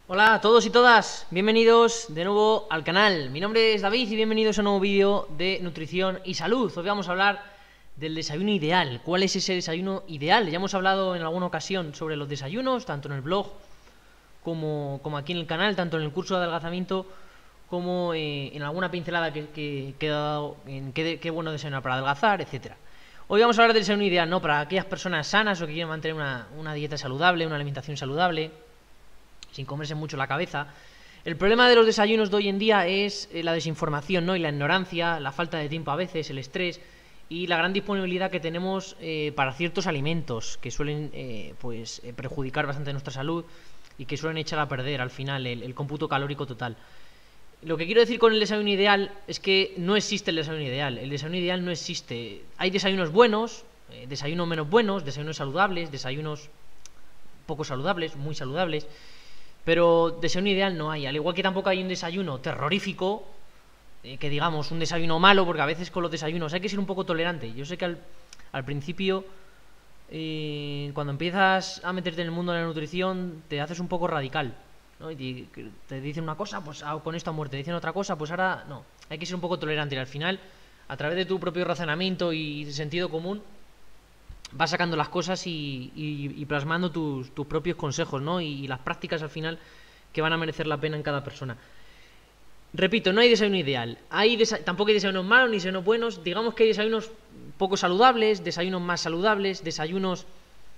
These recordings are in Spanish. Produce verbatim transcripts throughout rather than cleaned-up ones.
Hola a todos y todas, bienvenidos de nuevo al canal. Mi nombre es David y bienvenidos a un nuevo vídeo de nutrición y salud. Hoy vamos a hablar del desayuno ideal. ¿Cuál es ese desayuno ideal? Ya hemos hablado en alguna ocasión sobre los desayunos, tanto en el blog como, como aquí en el canal, tanto en el curso de adelgazamiento como eh, en alguna pincelada que, que, que he dado en qué, qué bueno desayunar para adelgazar, etcétera. Hoy vamos a hablar del desayuno ideal, ¿no? Para aquellas personas sanas o que quieren mantener una, una dieta saludable, una alimentación saludable, sin comerse mucho la cabeza. El problema de los desayunos de hoy en día es eh, la desinformación, ¿no? Y la ignorancia, la falta de tiempo a veces, el estrés y la gran disponibilidad que tenemos eh, para ciertos alimentos que suelen eh, pues eh, perjudicar bastante nuestra salud y que suelen echar a perder al final el, el cómputo calórico total. Lo que quiero decir con el desayuno ideal es que no existe el desayuno ideal. El desayuno ideal no existe. Hay desayunos buenos, eh, desayunos menos buenos, desayunos saludables, desayunos poco saludables, muy saludables. Pero desayuno ideal no hay. Al igual que tampoco hay un desayuno terrorífico, eh, que digamos un desayuno malo, porque a veces con los desayunos hay que ser un poco tolerante. Yo sé que al, al principio, eh, cuando empiezas a meterte en el mundo de la nutrición, te haces un poco radical, ¿no? Y te, te dicen una cosa, pues ah, con esto a muerte. Te dicen otra cosa, pues ahora no. Hay que ser un poco tolerante. Y al final, a través de tu propio razonamiento y sentido común, vas sacando las cosas y, y, y plasmando tus, tus propios consejos, ¿no? Y, y las prácticas al final que van a merecer la pena en cada persona. Repito, no hay desayuno ideal. Hay desa tampoco hay desayunos malos ni desayunos buenos. Digamos que hay desayunos poco saludables, desayunos más saludables, desayunos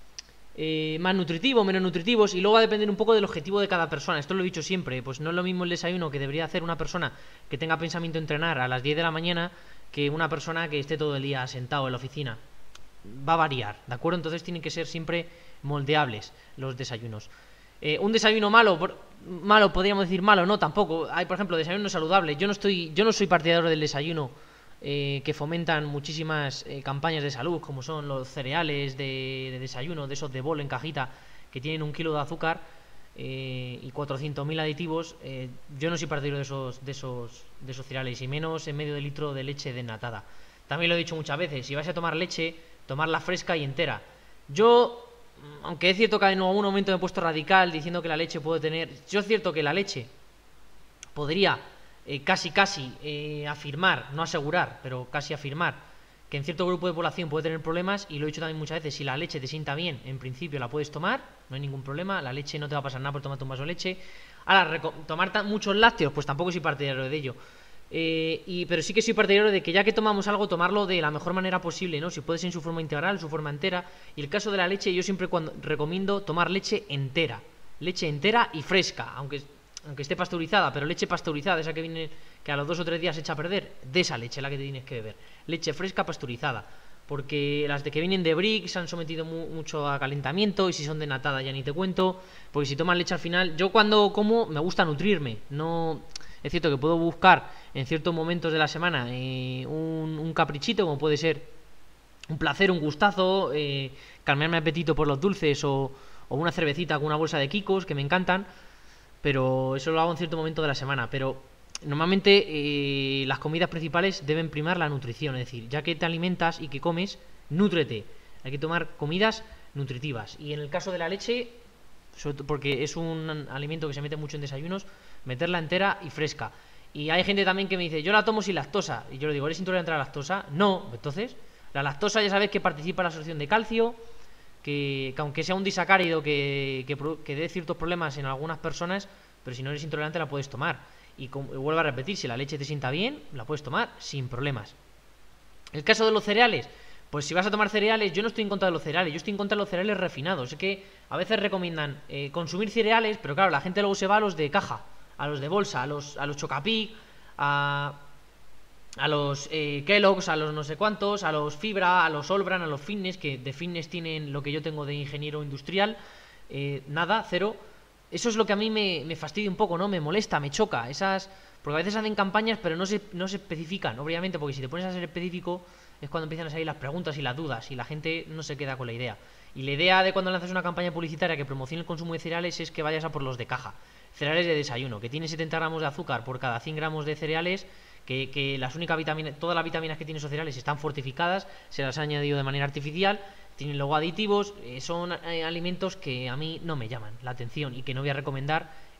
eh, más nutritivos, menos nutritivos. Y luego va a depender un poco del objetivo de cada persona. Esto lo he dicho siempre. Pues no es lo mismo el desayuno que debería hacer una persona que tenga pensamiento de entrenar a las diez de la mañana que una persona que esté todo el día sentado en la oficina. Va a variar, ¿de acuerdo? Entonces tienen que ser siempre moldeables los desayunos. Eh, un desayuno malo, por, malo, podríamos decir malo, no, tampoco. Hay, por ejemplo, desayunos saludables. Yo no estoy, yo no soy partidario del desayuno eh, que fomentan muchísimas eh, campañas de salud, como son los cereales de, de desayuno, de esos de bol en cajita, que tienen un kilo de azúcar eh, y cuatrocientos mil aditivos. Eh, yo no soy partidario de esos, de esos, de esos cereales, y menos en medio de litro de leche desnatada. También lo he dicho muchas veces, si vais a tomar leche, tomarla fresca y entera. Yo, aunque es cierto que en algún momento me he puesto radical diciendo que la leche puede tener... Yo es cierto que la leche podría eh, casi casi eh, afirmar, no asegurar, pero casi afirmar que en cierto grupo de población puede tener problemas, y lo he dicho también muchas veces. Si la leche te sienta bien, en principio la puedes tomar, no hay ningún problema, la leche no te va a pasar nada por tomarte un vaso de leche. Ahora, tomar muchos lácteos, pues tampoco soy partidario de ello. Eh, y, pero sí que soy partidario de que ya que tomamos algo, tomarlo de la mejor manera posible, ¿no? Si puede ser en su forma integral, en su forma entera. Y el caso de la leche, yo siempre cuando recomiendo tomar leche entera, leche entera y fresca, aunque, aunque esté pasteurizada, pero leche pasteurizada, esa que viene, que a los dos o tres días se echa a perder, de esa leche la que te tienes que beber, leche fresca pasteurizada, porque las de que vienen de Brick se han sometido mu mucho a calentamiento, y si son de natada ya ni te cuento, porque si tomas leche al final, yo cuando como me gusta nutrirme, no... Es cierto que puedo buscar en ciertos momentos de la semana eh, un, un caprichito, como puede ser un placer, un gustazo, eh, calmarme apetito por los dulces, o, o una cervecita con una bolsa de Kikos, que me encantan, pero eso lo hago en cierto momento de la semana. Pero normalmente eh, las comidas principales deben primar la nutrición, es decir, ya que te alimentas y que comes, nútrete. Hay que tomar comidas nutritivas. Y en el caso de la leche, porque es un alimento que se mete mucho en desayunos, meterla entera y fresca. Y hay gente también que me dice, yo la tomo sin lactosa, y yo le digo, ¿eres intolerante a la lactosa? No. Entonces, la lactosa ya sabes que participa en la absorción de calcio, que, que aunque sea un disacárido que, que, que dé ciertos problemas en algunas personas, pero si no eres intolerante la puedes tomar. Y, como, y vuelvo a repetir, si la leche te sienta bien, la puedes tomar sin problemas. El caso de los cereales, pues si vas a tomar cereales, yo no estoy en contra de los cereales, yo estoy en contra de los cereales refinados. Es que a veces recomiendan eh, consumir cereales, pero claro, la gente luego se va a los de caja, a los de bolsa, a los, a los Chocapic, a, a los eh, Kellogg's, a los no sé cuántos, a los Fibra, a los Olbran, a los Fitness, que de Fitness tienen lo que yo tengo de ingeniero industrial, eh, nada, cero. Eso es lo que a mí me, me fastidia un poco, ¿no? Me molesta, me choca, esas... Porque a veces hacen campañas, pero no se, no se especifican, obviamente, porque si te pones a ser específico es cuando empiezan a salir las preguntas y las dudas, y la gente no se queda con la idea. Y la idea de cuando lanzas una campaña publicitaria que promocione el consumo de cereales es que vayas a por los de caja. Cereales de desayuno, que tiene setenta gramos de azúcar por cada cien gramos de cereales, que, que las únicas vitaminas, todas las vitaminas que tienen esos cereales están fortificadas, se las ha añadido de manera artificial, tienen luego aditivos, eh, son eh, alimentos que a mí no me llaman la atención y que no voy a recomendar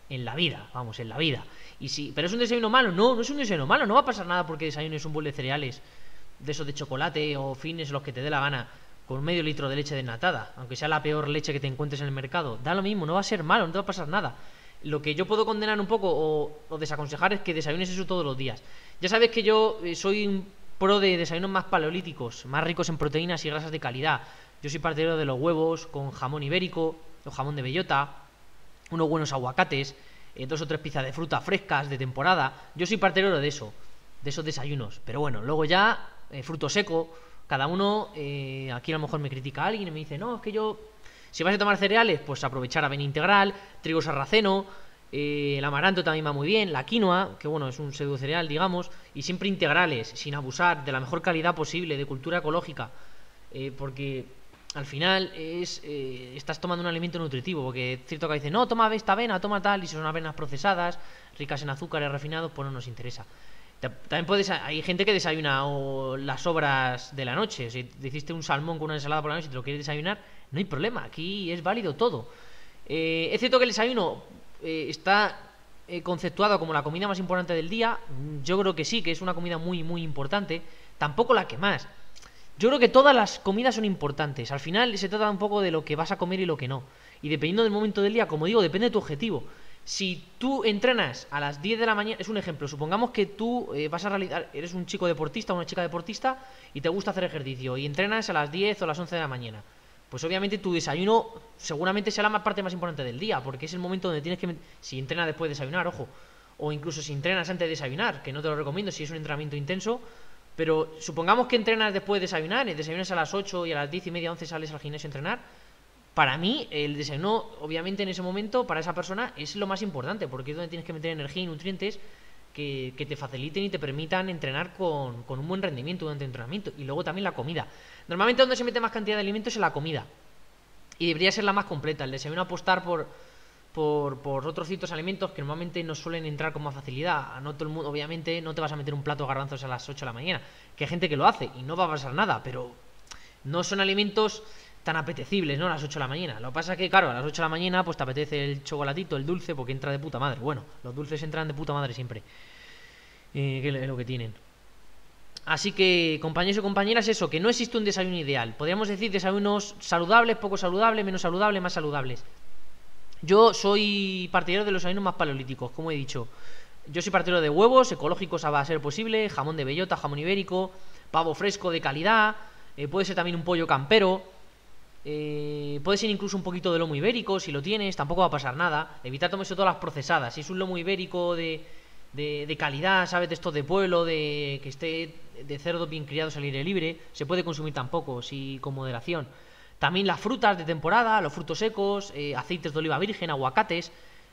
En la vida, vamos, en la vida. Y si, ¿pero es un desayuno malo? No, no es un desayuno malo. No va a pasar nada porque desayunes un bol de cereales, de esos de chocolate o fines, los que te dé la gana, con medio litro de leche desnatada, aunque sea la peor leche que te encuentres en el mercado. Da lo mismo, no va a ser malo, no te va a pasar nada. Lo que yo puedo condenar un poco o, o desaconsejar es que desayunes eso todos los días. Ya sabes que yo eh, soy un pro de desayunos más paleolíticos, más ricos en proteínas y grasas de calidad. Yo soy partidario de los huevos con jamón ibérico o jamón de bellota, unos buenos aguacates, eh, dos o tres piezas de fruta frescas de temporada. Yo soy partidario de eso, de esos desayunos. Pero bueno, luego ya, eh, fruto seco. Cada uno, eh, aquí a lo mejor me critica alguien y me dice, no, es que yo, si vas a tomar cereales, pues aprovechar avena integral, trigo sarraceno, eh, el amaranto también va muy bien, la quinoa, que bueno, es un pseudo cereal, digamos, y siempre integrales, sin abusar, de la mejor calidad posible, de cultura ecológica, eh, porque al final es eh, estás tomando un alimento nutritivo, porque es cierto que dicen, no, toma esta avena, toma tal, y si son avenas procesadas, ricas en azúcares refinados, pues no nos interesa. También puedes, hay gente que desayuna o las sobras de la noche. Si te hiciste un salmón con una ensalada por la noche y te lo quieres desayunar, no hay problema, aquí es válido todo. Eh, es cierto que el desayuno eh, está eh, conceptuado como la comida más importante del día. Yo creo que sí, que es una comida muy, muy importante. Tampoco la que más. Yo creo que todas las comidas son importantes. Al final se trata un poco de lo que vas a comer y lo que no. Y dependiendo del momento del día, como digo, depende de tu objetivo. Si tú entrenas a las diez de la mañana, es un ejemplo, supongamos que tú eh, vas a realizar, eres un chico deportista o una chica deportista y te gusta hacer ejercicio y entrenas a las diez o las once de la mañana, pues obviamente tu desayuno seguramente será la parte más importante del día, porque es el momento donde tienes que, si entrenas después de desayunar, ojo, o incluso si entrenas antes de desayunar, que no te lo recomiendo si es un entrenamiento intenso, pero supongamos que entrenas después de desayunar, y desayunas a las ocho y a las diez y media, once sales al gimnasio a entrenar. Para mí, el desayuno, obviamente en ese momento, para esa persona es lo más importante, porque es donde tienes que meter energía y nutrientes que, que te faciliten y te permitan entrenar con, con un buen rendimiento durante el entrenamiento. Y luego también la comida. Normalmente donde se mete más cantidad de alimentos es en la comida. Y debería ser la más completa. El desayuno apostar por, por, por otros ciertos alimentos que normalmente no suelen entrar con más facilidad. No todo el mundo, obviamente, no te vas a meter un plato de garbanzos a las ocho de la mañana. Que hay gente que lo hace y no va a pasar nada, pero no son alimentos tan apetecibles, ¿no? A las ocho de la mañana. Lo que pasa es que, claro, a las ocho de la mañana pues te apetece el chocolatito, el dulce, porque entra de puta madre. Bueno, los dulces entran de puta madre siempre. Eh, que es lo que tienen. Así que, compañeros y compañeras, eso, que no existe un desayuno ideal. Podríamos decir desayunos saludables, poco saludables, menos saludables, más saludables. Yo soy partidario de los desayunos más paleolíticos, como he dicho. Yo soy partidario de huevos ecológicos a ser posible, jamón de bellota, jamón ibérico, pavo fresco de calidad, eh, puede ser también un pollo campero. Eh, puede ser incluso un poquito de lomo ibérico, si lo tienes, tampoco va a pasar nada. Evitar tomarse todas las procesadas. Si es un lomo ibérico de, de, de calidad, ¿sabes? De estos de pueblo, de que esté de cerdo bien criados al aire libre, se puede consumir tampoco, sí, con moderación. También las frutas de temporada, los frutos secos, eh, aceites de oliva virgen, aguacates.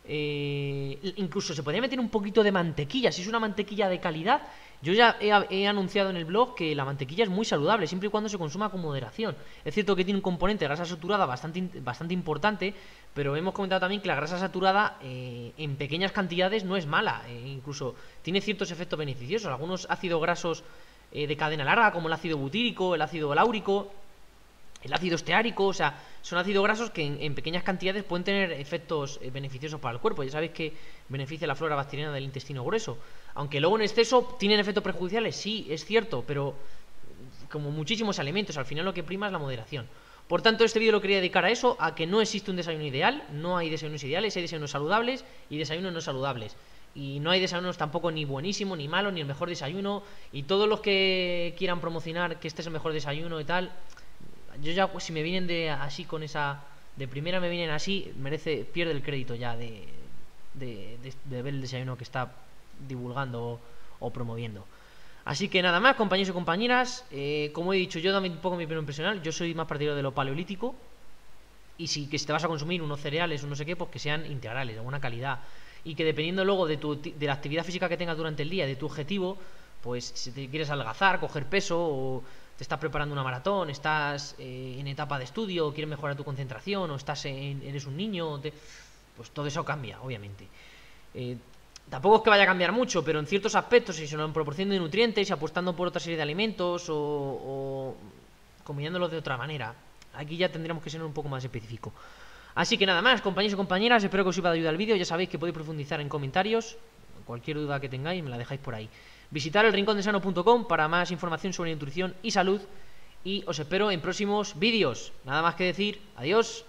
Eh, incluso se podría meter un poquito de mantequilla, si es una mantequilla de calidad. Yo ya he, he anunciado en el blog que la mantequilla es muy saludable, siempre y cuando se consuma con moderación. Es cierto que tiene un componente de grasa saturada bastante, bastante importante, pero hemos comentado también que la grasa saturada eh, en pequeñas cantidades no es mala, eh, incluso tiene ciertos efectos beneficiosos. Algunos ácidos grasos eh, de cadena larga, como el ácido butírico, el ácido láurico, el ácido esteárico, o sea, son ácidos grasos que en, en pequeñas cantidades pueden tener efectos eh, beneficiosos para el cuerpo. Ya sabéis que beneficia la flora bacteriana del intestino grueso. Aunque luego en exceso tienen efectos perjudiciales, sí, es cierto, pero como muchísimos alimentos, al final lo que prima es la moderación. Por tanto, este vídeo lo quería dedicar a eso, a que no existe un desayuno ideal, no hay desayunos ideales, hay desayunos saludables y desayunos no saludables. Y no hay desayunos tampoco ni buenísimo, ni malo, ni el mejor desayuno. Y todos los que quieran promocionar que este es el mejor desayuno y tal, yo ya, pues si me vienen de así con esa, de primera me vienen así, merece, pierde el crédito ya de, de, de, de ver el desayuno que está divulgando o, o promoviendo. Así que nada más, compañeros y compañeras, eh, como he dicho, yo también un poco mi opinión personal, yo soy más partidario de lo paleolítico. Y si, que si te vas a consumir unos cereales o no sé qué, pues que sean integrales, de buena calidad. Y que dependiendo luego de, tu, de la actividad física que tengas durante el día, de tu objetivo, pues si te quieres adelgazar, coger peso, o te estás preparando una maratón, estás eh, en etapa de estudio, o quieres mejorar tu concentración, o estás en, eres un niño, te, pues todo eso cambia, obviamente. Eh, tampoco es que vaya a cambiar mucho, pero en ciertos aspectos, si son en proporción de nutrientes y apostando por otra serie de alimentos, o, o combinándolos de otra manera, aquí ya tendríamos que ser un poco más específico. Así que nada más, compañeros y compañeras, espero que os sirva de ayuda el vídeo. Ya sabéis que podéis profundizar en comentarios. Cualquier duda que tengáis me la dejáis por ahí. Visitar el rincón de sano punto com para más información sobre nutrición y salud. Y os espero en próximos vídeos. Nada más que decir, adiós.